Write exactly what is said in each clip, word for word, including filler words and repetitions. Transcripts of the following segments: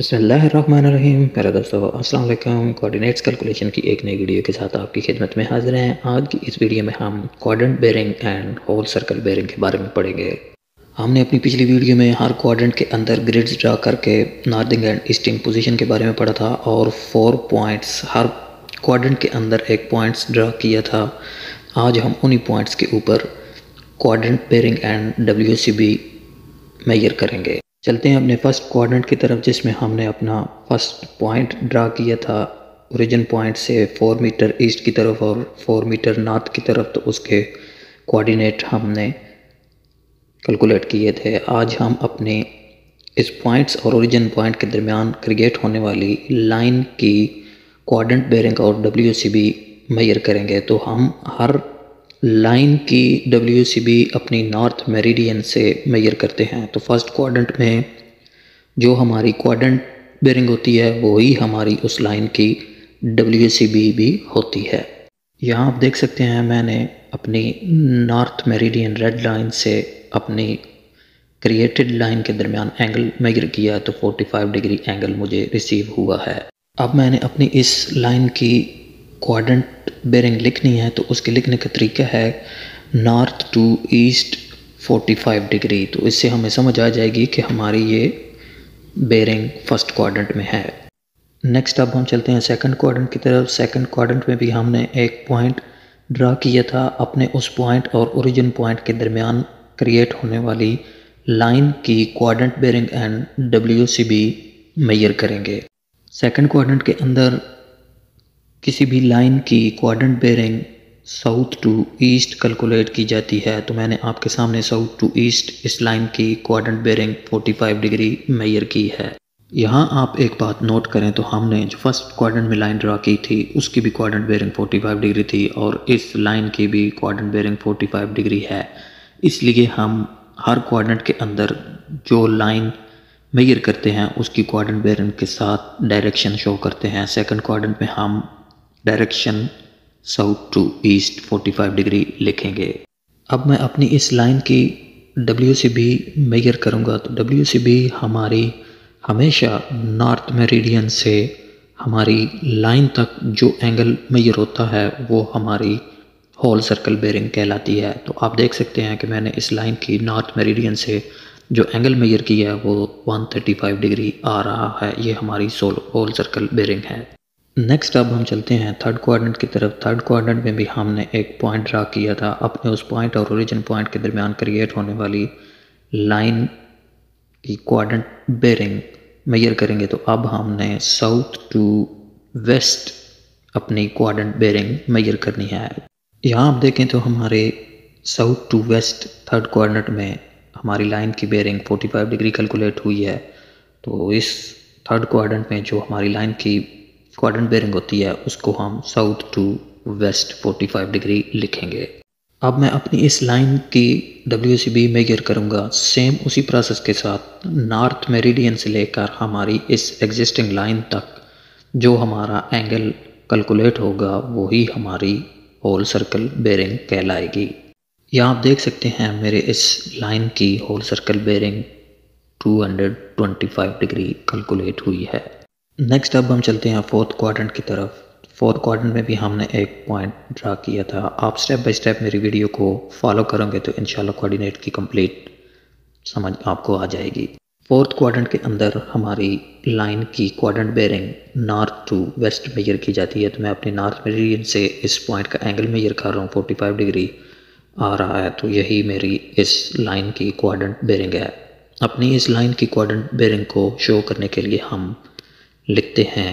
बिस्मिल्लाहिर्रहमानिर्रहीम। मेरे दोस्तों अस्सलाम वालेकुम। कोऑर्डिनेट्स कैलकुलेशन की एक नई वीडियो के साथ आपकी खिदमत में हाजिर हैं। आज की इस वीडियो में हम quadrant bearing and whole circle bearing के बारे में पढ़ेंगे। हमने अपनी पिछली वीडियो में हर क्वाड्रेंट के अंदर ग्रिड्स ड्रा करके नॉर्थिंग एंड ईस्टिंग पोजीशन के बारे में पढ़ा था और फोर पॉइंट्स हर क्वाड्रेंट के अंदर एक पॉइंट्स ड्रा किया था। आज हम उन्हीं पॉइंट्स के ऊपर quadrant bearing and W C B measure करेंगे। चलते हैं अपने फर्स्ट क्वाड्रेंट की तरफ, जिसमें हमने अपना फर्स्ट पॉइंट ड्रा किया था ओरिजिन पॉइंट से फोर मीटर ईस्ट की तरफ और फोर मीटर नॉर्थ की तरफ। तो उसके कोऑर्डिनेट हमने कैलकुलेट किए थे। आज हम अपने इस पॉइंट्स और ओरिजिन पॉइंट के दरमियान क्रिएट होने वाली लाइन की क्वाड्रेंट बेरिंग और डब्ल्यू सी बी मेजर करेंगे। तो हम हर लाइन की डब्ल्यू सी बी अपनी नॉर्थ मेरिडियन से मेजर करते हैं। तो फर्स्ट क्वाड्रेंट में जो हमारी क्वाड्रेंट बेरिंग होती है वही हमारी उस लाइन की डब्ल्यू सी बी भी होती है। यहाँ आप देख सकते हैं मैंने अपनी नॉर्थ मेरिडियन रेड लाइन से अपनी क्रिएटेड लाइन के दरमियान एंगल मेजर किया तो पैंतालीस डिग्री एंगल मुझे रिसीव हुआ है। अब मैंने अपनी इस लाइन की क्वाड्रेंट बेरिंग लिखनी है तो उसके लिखने का तरीका है नॉर्थ टू ईस्ट पैंतालीस डिग्री। तो इससे हमें समझ आ जाएगी कि हमारी ये बेरिंग फर्स्ट क्वाड्रेंट में है। नेक्स्ट अब हम चलते हैं सेकंड क्वाड्रेंट की तरफ। सेकंड क्वाड्रेंट में भी हमने एक पॉइंट ड्रा किया था। अपने उस पॉइंट और ओरिजिन पॉइंट के दरमियान क्रिएट होने वाली लाइन की quadrant bearing and W C B measure करेंगे। सेकंड क्वाड्रेंट के अंदर किसी भी लाइन की quadrant bearing south to east calculate की जाती है। तो मैंने आपके सामने साउथ टू ईस्ट इस लाइन की क्वाड्रेंट बेरिंग पैंतालीस डिग्री मेजर की है। यहाँ आप एक बात नोट करें तो हमने जो फर्स्ट क्वाड्रेंट में लाइन ड्रा की थी उसकी भी क्वाड्रेंट बेरिंग पैंतालीस डिग्री थी और इस लाइन की भी क्वाड्रेंट बेरिंग पैंतालीस डिग्री है। इसलिए हम हर क्वाड्रेंट के अंदर जो लाइन मेजर करते हैं उसकी क्वाड्रेंट बेरिंग के साथ डायरेक्शन शो करते हैं। सेकंड क्वाड्रेंट में हम डायरेक्शन साउथ टू ईस्ट पैंतालीस डिग्री लिखेंगे। अब मैं अपनी इस लाइन की डब्ल्यू सी बी मेजर करूँगा। तो डब्ल्यू सी बी हमारी हमेशा नॉर्थ मेरिडियन से हमारी लाइन तक जो एंगल मेजर होता है वो हमारी होल सर्कल बेरिंग कहलाती है। तो आप देख सकते हैं कि मैंने इस लाइन की नॉर्थ मेरिडियन से जो एंगल मेजर किया है वो एक सौ पैंतीस डिग्री आ रहा है। ये हमारी सोल होल सर्कल बेरिंग है। नेक्स्ट अब हम चलते हैं थर्ड क्वाड्रेंट की तरफ। थर्ड क्वाड्रेंट में भी हमने एक पॉइंट ड्रा किया था। अपने उस पॉइंट और ओरिजिन पॉइंट के दरमियान क्रिएट होने वाली लाइन की क्वाड्रेंट बेरिंग मेजर करेंगे। तो अब हमने साउथ टू वेस्ट अपनी क्वाड्रेंट बेरिंग मेजर करनी है। यहाँ आप देखें तो हमारे south to west third quadrant में हमारी लाइन की बेरिंग पैंतालीस डिग्री कैलकुलेट हुई है। तो इस थर्ड क्वाड्रेंट में जो हमारी लाइन की क्वाड्रेंट बेरिंग होती है उसको हम साउथ टू वेस्ट पैंतालीस डिग्री लिखेंगे। अब मैं अपनी इस लाइन की डब्ल्यू सी बी मेजर करूँगा सेम उसी प्रोसेस के साथ नॉर्थ मेरिडियन से लेकर हमारी इस एग्जिस्टिंग लाइन तक जो हमारा एंगल कैलकुलेट होगा वही हमारी होल सर्कल बेरिंग कहलाएगी। यहाँ आप देख सकते हैं मेरे इस लाइन की होल सर्कल बेरिंग दो सौ पच्चीस डिग्री कैलकुलेट हुई है। नेक्स्ट अब हम चलते हैं फोर्थ क्वाड्रेंट की तरफ। फोर्थ क्वाड्रेंट में भी हमने एक पॉइंट ड्रा किया था। आप स्टेप बाय स्टेप मेरी वीडियो को फॉलो करोगे तो इंशाल्लाह कोऑर्डिनेट की कंप्लीट समझ आपको आ जाएगी। फोर्थ क्वाड्रेंट के अंदर हमारी लाइन की quadrant bearing north to west measure की जाती है। तो मैं अपने नॉर्थ मेरिडियन से इस पॉइंट का एंगल मेजर कर रहा हूँ, पैंतालीस डिग्री आ रहा है। तो यही मेरी इस लाइन की क्वाड्रेंट बेरिंग है। अपनी इस लाइन की क्वाड्रेंट बेरिंग को शो करने के लिए हम लिखते हैं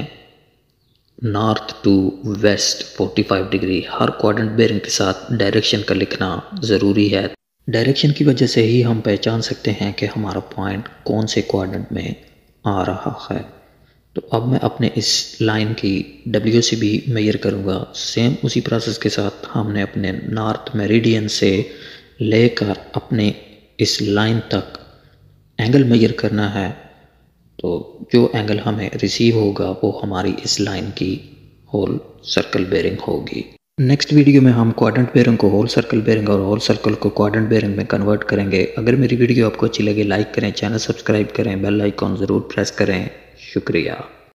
नॉर्थ टू वेस्ट पैंतालीस डिग्री। हर क्वाड्रेंट बेरिंग के साथ डायरेक्शन का लिखना ज़रूरी है। डायरेक्शन की वजह से ही हम पहचान सकते हैं कि हमारा पॉइंट कौन से क्वाड्रेंट में आ रहा है। तो अब मैं अपने इस लाइन की डब्ल्यू सी बी मेजर करूँगा सेम उसी प्रोसेस के साथ। हमने अपने नॉर्थ मेरिडियन से लेकर अपने इस लाइन तक एंगल मेजर करना है। तो जो एंगल हमें रिसीव होगा वो हमारी इस लाइन की होल सर्कल बेरिंग होगी। नेक्स्ट वीडियो में हम क्वाड्रेंट बेरिंग को होल सर्कल बेरिंग और होल सर्कल को क्वाड्रेंट बेरिंग में कन्वर्ट करेंगे। अगर मेरी वीडियो आपको अच्छी लगे लाइक करें, चैनल सब्सक्राइब करें, बेल आइकॉन ज़रूर प्रेस करें। शुक्रिया।